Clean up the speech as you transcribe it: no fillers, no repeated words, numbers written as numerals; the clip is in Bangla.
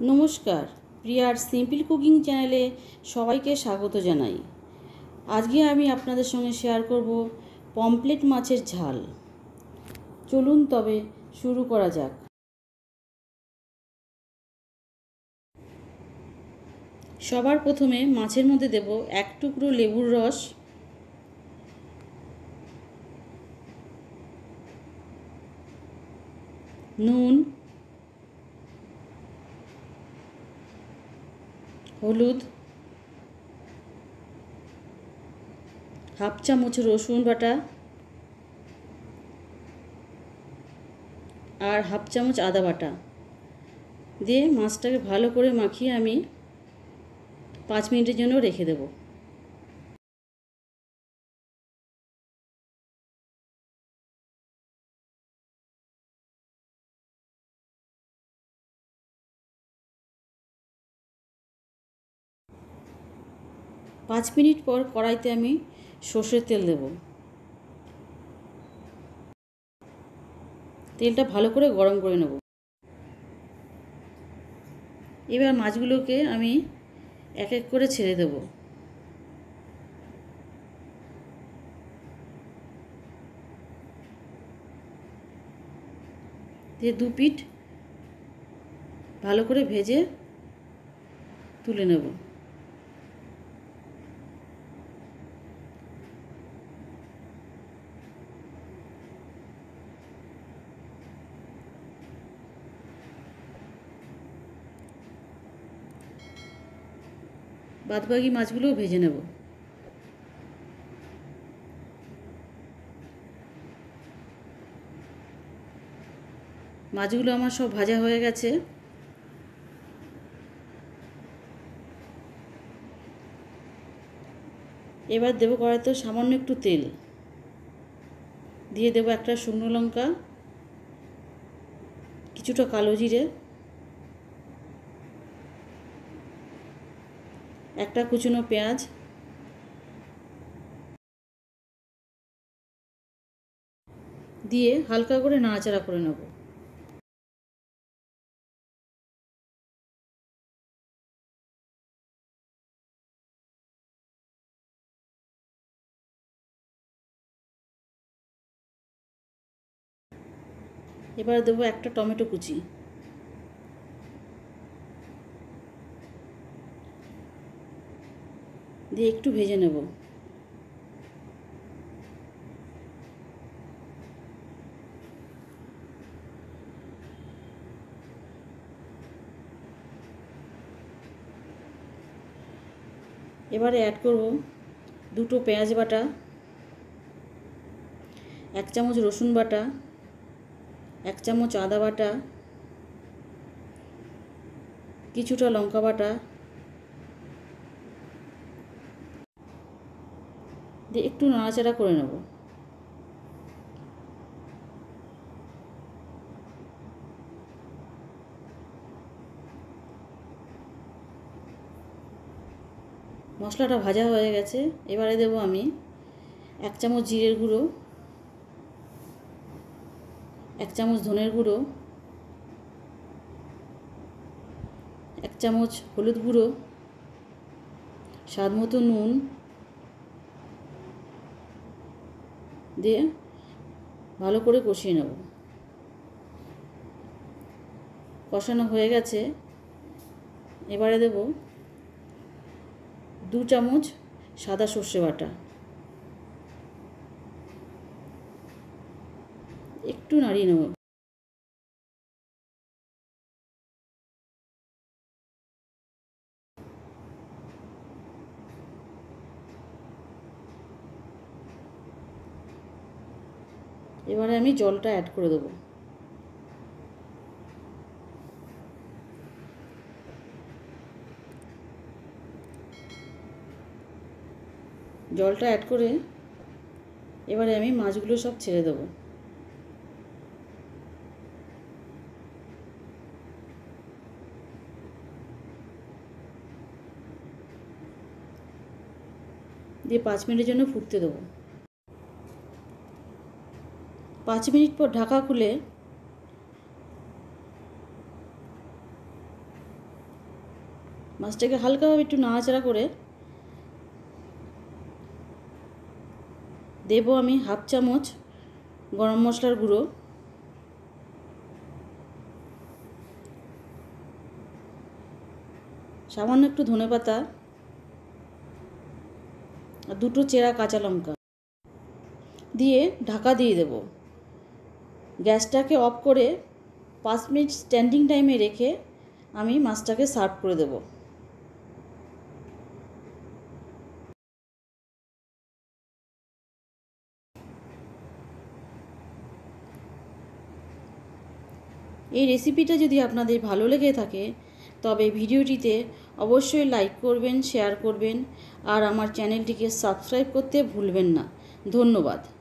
নমস্কার, প্রিয়ার সিম্পল কুকিং চ্যানেলে সবাইকে স্বাগত জানাই। আজকে আমি আপনাদের সঙ্গে শেয়ার করব পমফ্রেট মাছের ঝাল। চলুন তবে শুরু করা যাক। সবার প্রথমে মাছের মধ্যে দেব এক টুকরো লেবুর রস, নুন, হলুদ, হাফ চামচ রসুন বাটা আর হাফ চামচ আদা বাটা দিয়ে মাছটাকে ভালো করে মাখিয়ে আমি 5 মিনিটের জন্য রেখে দেব। পাঁচ মিনিট পর কড়াইতে আমি সর্ষের তেল দেব। তেলটা ভালো করে গরম করে নেব। এবার মাছগুলোকে আমি এক এক করে ছেড়ে দেব। দিয়ে দু পিঠ ভালো করে ভেজে তুলে নেব। বাদবাকি মাছগুলোও ভেজে নেব। মাছগুলো আমার সব ভাজা হয়ে গেছে। এবার দেবো কড়াইতে সামান্য একটু তেল, দিয়ে দেবো একটা শুকনো লঙ্কা, কিছুটা কালো জিরে, একটা কুচনো পেঁয়াজ, দিয়ে হালকা করে নাড়াচাড়া করে নেব। এবার দেবো একটা টমেটো কুচি, দিয়ে একটু ভেজে নেব। এবারে অ্যাড করব দুটো পেঁয়াজ বাটা, এক চামচ রসুন বাটা, এক চামচ আদা বাটা, কিছুটা লঙ্কা বাটা, দিয়ে একটু নাড়াচাড়া করে নেব। মশলাটা ভাজা হয়ে গেছে। এবারে দেবো আমি এক চামচ জিরের গুঁড়ো, এক চামচ ধনের গুঁড়ো, এক চামচ হলুদ গুঁড়ো, স্বাদ মতো নুন দিয়ে ভালো করে কষিয়ে নেব। কষানো হয়ে গেছে। এবারে দেব 2 চামচ সাদা সর্ষে বাটা, একটু নাড়িয়ে নেব। এবারে আমি জলটা অ্যাড করে দেবো। জলটা অ্যাড করে এবারে আমি মাছগুলো সব ছেড়ে দেবো। দিয়ে 5 মিনিটের জন্য ফুটতে দেবো। 5 মিনিট পর ঢাকা খুলে মাছটাকে হালকাভাবে একটু নাড়াচাড়া করে দেব আমি 1/2 চামচ গরম মশলার গুঁড়ো, সামান্য একটু ধনেপাতা আর 2টো চেরা কাঁচা লঙ্কা দিয়ে ঢাকা দিয়ে দেব। গ্যাসটাকে অফ করে 5 মিনিট স্ট্যান্ডিং টাইমে রেখে আমি মাছটাকে সার্ভ করে দেব। এই রেসিপিটা যদি আপনাদের ভালো লেগে থাকে তবে ভিডিওটিতে অবশ্যই লাইক করবেন, শেয়ার করবেন আর আমার চ্যানেলটিকে সাবস্ক্রাইব করতে ভুলবেন না। ধন্যবাদ।